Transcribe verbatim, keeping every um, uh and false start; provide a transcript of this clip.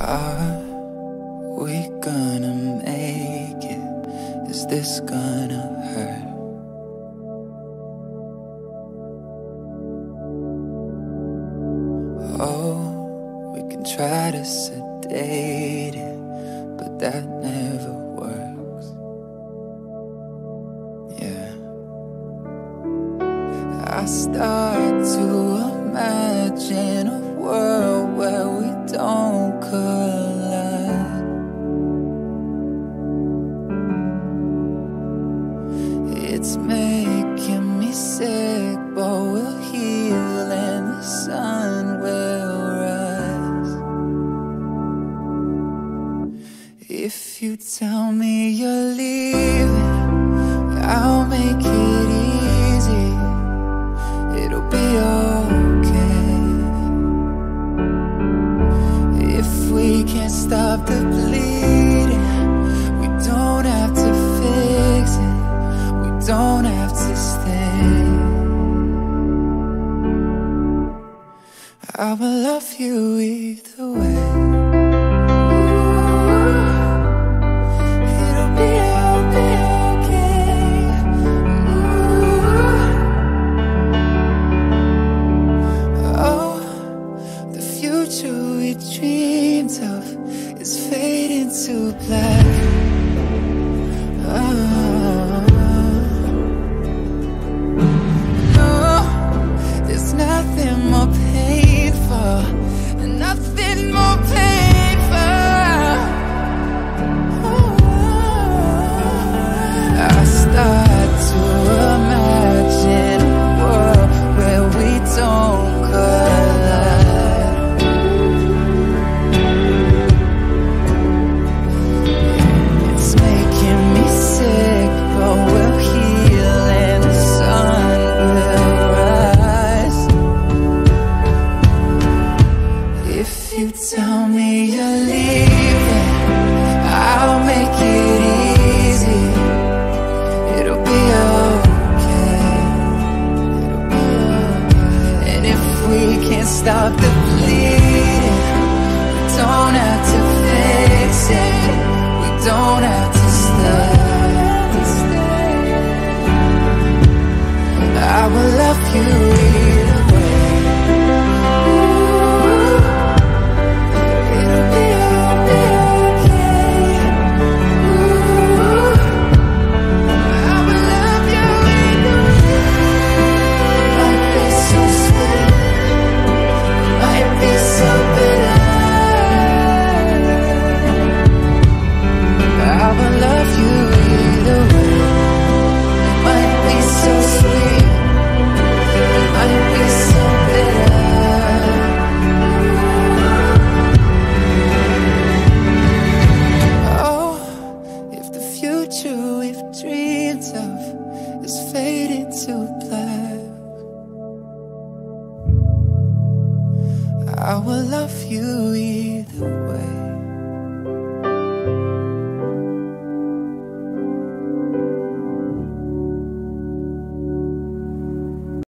Are we gonna make it? Is this gonna hurt? Oh, we can try to sedate it, but that never works. Yeah, I start to imagine a world where we don't collide. It's making me sick, but we'll heal and the sun will rise. If you tell me you're leaving, I'll make it easy. It'll be okay. If we can't stop the bleeding, we don't have to fix it. We don't have to stay. I will love you either way. It'll be, I'll be okay. Oh, the future we dreamed of is fading to black. Oh, no, there's nothing more painful, nothing more painful. Oh, I start to imagine a world where we don't collide. It's making me sick, but we'll heal and the sun will rise. If you tell me you're leaving, I'll make it easy. It'll be okay. It'll be okay. And if we can't stop the bleeding, we don't have to fix it. We don't have to stay. I will love you either way. It'll be, I'll be okay. I will love you either way. Might be so sweet, might be so bitter. I will love you either way. Might be so sweet, might be so bitter. Oh, if the future we've dreamed of is fading to black, I will love you either way.